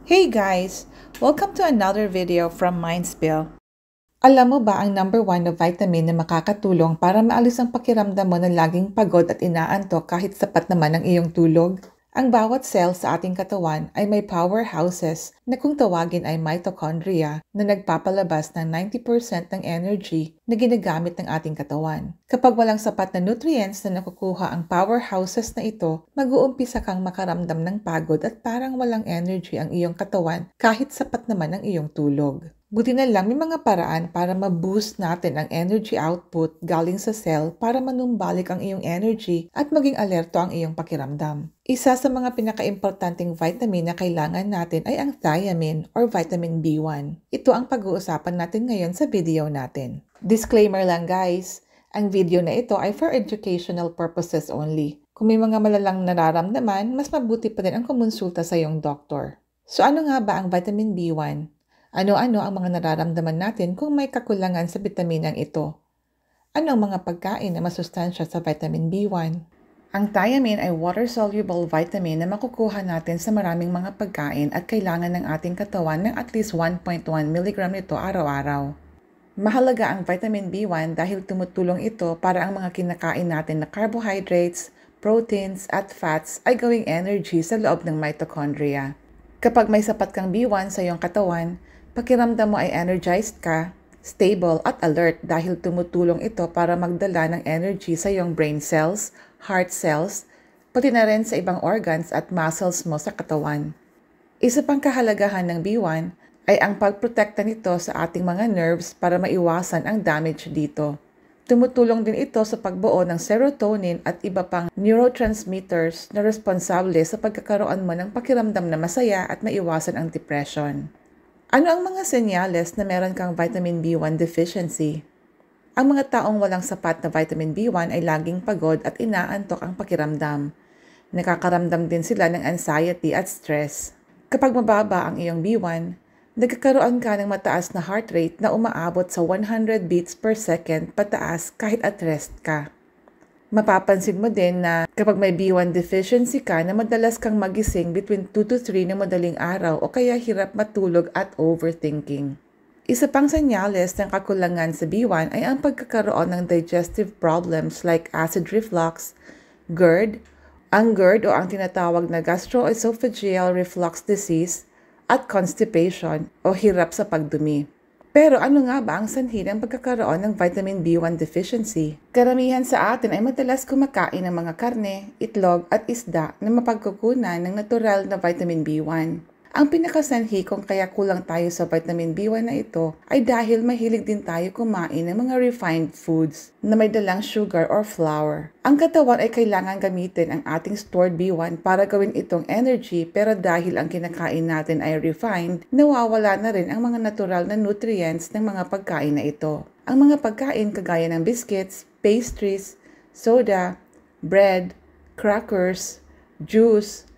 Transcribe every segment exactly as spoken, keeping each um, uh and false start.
Hey guys! Welcome to another video from Mindspill. Alam mo ba ang number one na vitamin na makakatulong para maalis ang pakiramdam mo na laging pagod at inaantok kahit sapat naman ang iyong tulog? Ang bawat cell sa ating katawan ay may powerhouses na kung tawagin ay mitochondria na nagpapalabas ng ninety percent ng energy na ginagamit ng ating katawan. Kapag walang sapat na nutrients na nakukuha ang powerhouses na ito, mag-uumpisa kang makaramdam ng pagod at parang walang energy ang iyong katawan kahit sapat naman ang iyong tulog. Buti na lang may mga paraan para ma-boost natin ang energy output galing sa cell para manumbalik ang iyong energy at maging alerto ang iyong pakiramdam. Isa sa mga pinaka-importanting vitamin na kailangan natin ay ang thiamine or vitamin B one. Ito ang pag-uusapan natin ngayon sa video natin. Disclaimer lang guys, ang video na ito ay for educational purposes only. Kung may mga malalang nararamdaman, mas mabuti pa din ang kumonsulta sa iyong doktor. So ano nga ba ang vitamin B one? Ano-ano ang mga nararamdaman natin kung may kakulangan sa bitaminang ito? Ano ang mga pagkain na masustansya sa vitamin B one? Ang thiamine ay water-soluble vitamin na makukuha natin sa maraming mga pagkain at kailangan ng ating katawan ng at least one point one milligram nito araw-araw. Mahalaga ang vitamin B one dahil tumutulong ito para ang mga kinakain natin na carbohydrates, proteins at fats ay gawing energy sa loob ng mitochondria. Kapag may sapat kang B one sa iyong katawan, pakiramdam mo ay energized ka, stable at alert dahil tumutulong ito para magdala ng energy sa iyong brain cells, heart cells, pati na rin sa ibang organs at muscles mo sa katawan. Isa pang kahalagahan ng B one ay ang pagprotekta nito sa ating mga nerves para maiwasan ang damage dito. Tumutulong din ito sa pagbuo ng serotonin at iba pang neurotransmitters na responsable sa pagkakaroon mo ng pakiramdam na masaya at maiwasan ang depression. Ano ang mga senyales na meron kang vitamin B one deficiency? Ang mga taong walang sapat na vitamin B one ay laging pagod at inaantok ang pakiramdam. Nakakaramdam din sila ng anxiety at stress. Kapag mababa ang iyong B one, nagkakaroon ka ng mataas na heart rate na umaabot sa one hundred beats per second pataas kahit at rest ka. Mapapansin mo din na kapag may B one deficiency ka na madalas kang magising between two to three na madaling araw o kaya hirap matulog at overthinking. Isa pang senyales ng kakulangan sa B one ay ang pagkakaroon ng digestive problems like acid reflux, GERD, ang GERD o ang tinatawag na gastroesophageal reflux disease, at constipation o hirap sa pagdumi. Pero ano nga ba ang sanhi ng pagkakaroon ng vitamin B one deficiency? Karamihan sa atin ay madalas kumakain ng mga karne, itlog at isda na mapagkukunan ng natural na vitamin B one. Ang pinakasanhi kung kaya kulang tayo sa vitamin B one na ito ay dahil mahilig din tayo kumain ng mga refined foods na may dalang sugar or flour. Ang katawan ay kailangan gamitin ang ating stored B one para gawin itong energy, pero dahil ang kinakain natin ay refined, nawawala na rin ang mga natural na nutrients ng mga pagkain na ito. Ang mga pagkain kagaya ng biscuits, pastries, soda, bread, crackers, juice,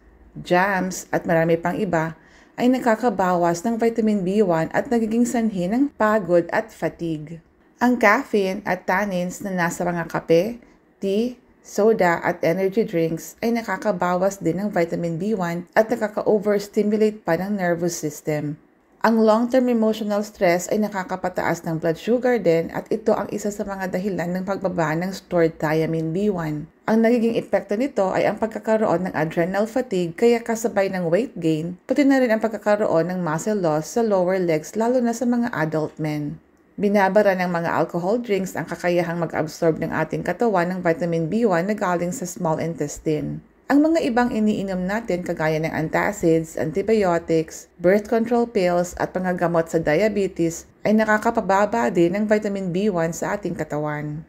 jams at marami pang iba ay nakakabawas ng vitamin B one at nagiging sanhi ng pagod at fatigue. Ang caffeine at tannins na nasa mga kape, tea, soda at energy drinks ay nakakabawas din ng vitamin B one at nakaka-overstimulate pa ng nervous system. Ang long-term emotional stress ay nakakapataas ng blood sugar din at ito ang isa sa mga dahilan ng pagbaba ng stored thiamine B one. Ang nagiging epekto nito ay ang pagkakaroon ng adrenal fatigue kaya kasabay ng weight gain, pati na rin ang pagkakaroon ng muscle loss sa lower legs lalo na sa mga adult men. Binabara ng mga alcohol drinks ang kakayahang mag-absorb ng ating katawan ng vitamin B one na galing sa small intestine. Ang mga ibang iniinom natin kagaya ng antacids, antibiotics, birth control pills at panggagamot sa diabetes ay nakakapababa din ng vitamin B one sa ating katawan.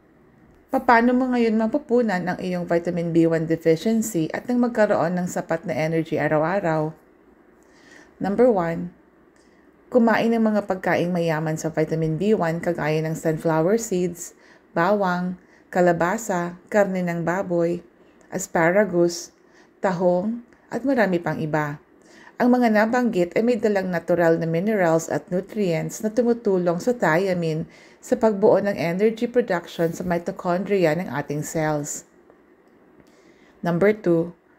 Paano mo ngayon mapupunan ang iyong vitamin B one deficiency at nang magkaroon ng sapat na energy araw-araw? Number one, kumain ng mga pagkaing mayaman sa vitamin B one kagaya ng sunflower seeds, bawang, kalabasa, karne ng baboy, asparagus, tahong, at marami pang iba. Ang mga nabanggit ay may dalang natural na minerals at nutrients na tumutulong sa thiamine sa pagbuo ng energy production sa mitochondria ng ating cells. Number two,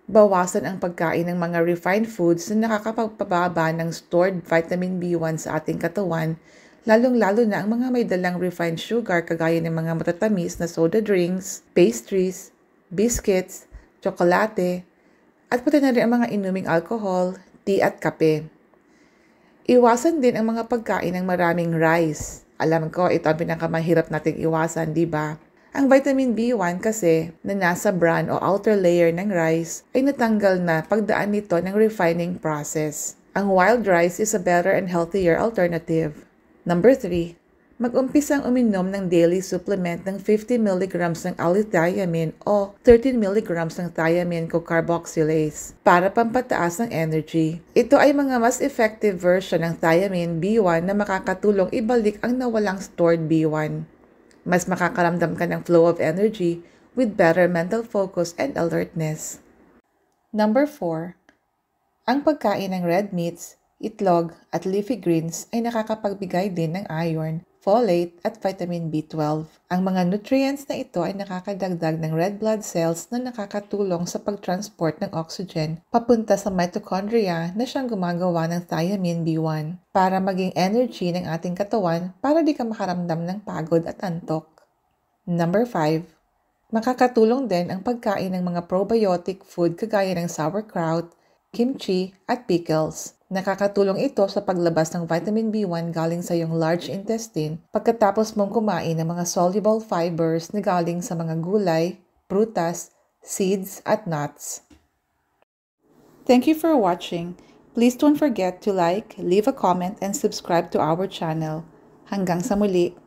Bawasan ang pagkain ng mga refined foods na nakakapagpababa ng stored vitamin B one sa ating katawan, lalong-lalo na ang mga may dalang refined sugar kagaya ng mga matatamis na soda drinks, pastries, biscuits, tsokolate, at pati na rin ang mga inuming alcohol, tea at kape. Iwasan din ang mga pagkain ng maraming rice. Alam ko, ito ang pinakamahirap nating iwasan, di ba? Ang vitamin B one kasi na nasa bran o outer layer ng rice ay natanggal na pagdaan nito ng refining process. Ang wild rice is a better and healthier alternative. Number three. Mag-umpisang uminom ng daily supplement ng fifty milligrams ng L-thiamine o thirteen milligrams ng thiamine co-carboxylase para pampataas ng energy. Ito ay mga mas effective version ng thiamine B one na makakatulong ibalik ang nawalang stored B one. Mas makakaramdam ka ng flow of energy with better mental focus and alertness. Number four. Ang pagkain ng red meats, itlog at leafy greens ay nakakapagbigay din ng iron, folate at vitamin B twelve. Ang mga nutrients na ito ay nakakadagdag ng red blood cells na nakakatulong sa pagtransport ng oxygen papunta sa mitochondria na siyang gumagawa ng thiamine B one para maging energy ng ating katawan para di ka makaramdam ng pagod at antok. Number five. Makakatulong din ang pagkain ng mga probiotic food kagaya ng sauerkraut, kimchi at pickles. Nakakatulong ito sa paglabas ng vitamin B one galing sa iyong large intestine pagkatapos mong kumain ng mga soluble fibers na galing sa mga gulay, prutas, seeds at nuts. Thank you for watching. Please don't forget to like, leave a comment, and subscribe to our channel. Hanggang sa muli!